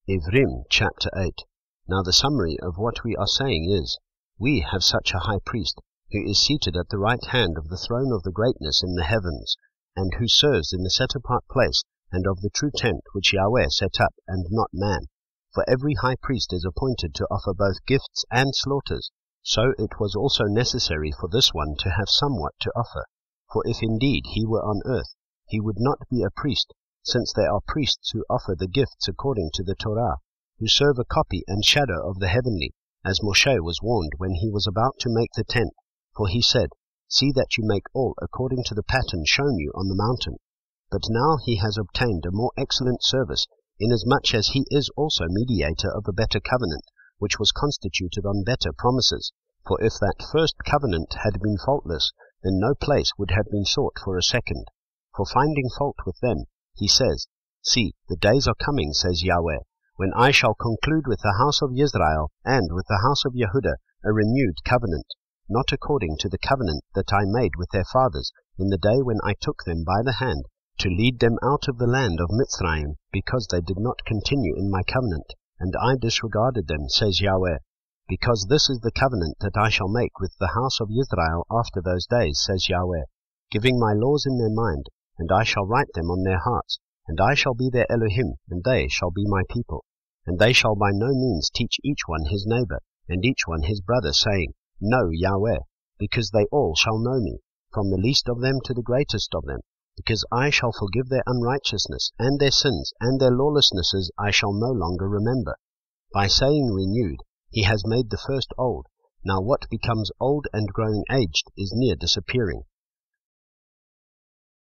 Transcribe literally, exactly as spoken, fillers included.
Ivrim chapter eight. Now the summary of what we are saying is, we have such a high priest, who is seated at the right hand of the throne of the greatness in the heavens, and who serves in the set-apart place and of the true tent which Yahweh set up, and not man. For every high priest is appointed to offer both gifts and slaughters, so it was also necessary for this one to have somewhat to offer. For if indeed he were on earth, he would not be a priest, since there are priests who offer the gifts according to the Torah, who serve a copy and shadow of the heavenly, as Moshe was warned when he was about to make the tent. For he said, See that you make all according to the pattern shown you on the mountain. But now he has obtained a more excellent service, inasmuch as he is also mediator of a better covenant, which was constituted on better promises. For if that first covenant had been faultless, then no place would have been sought for a second. For finding fault with them, he says, See, the days are coming, says Yahweh, when I shall conclude with the house of Israel and with the house of Yehudah a renewed covenant, not according to the covenant that I made with their fathers in the day when I took them by the hand to lead them out of the land of Mitzrayim, because they did not continue in my covenant, and I disregarded them, says Yahweh. Because this is the covenant that I shall make with the house of Israel after those days, says Yahweh, giving my laws in their mind, and I shall write them on their hearts, and I shall be their Elohim, and they shall be my people. And they shall by no means teach each one his neighbor, and each one his brother, saying, Know Yahweh, because they all shall know me, from the least of them to the greatest of them, because I shall forgive their unrighteousness, and their sins, and their lawlessnesses I shall no longer remember. By saying renewed, he has made the first old. Now what becomes old and growing aged is near disappearing.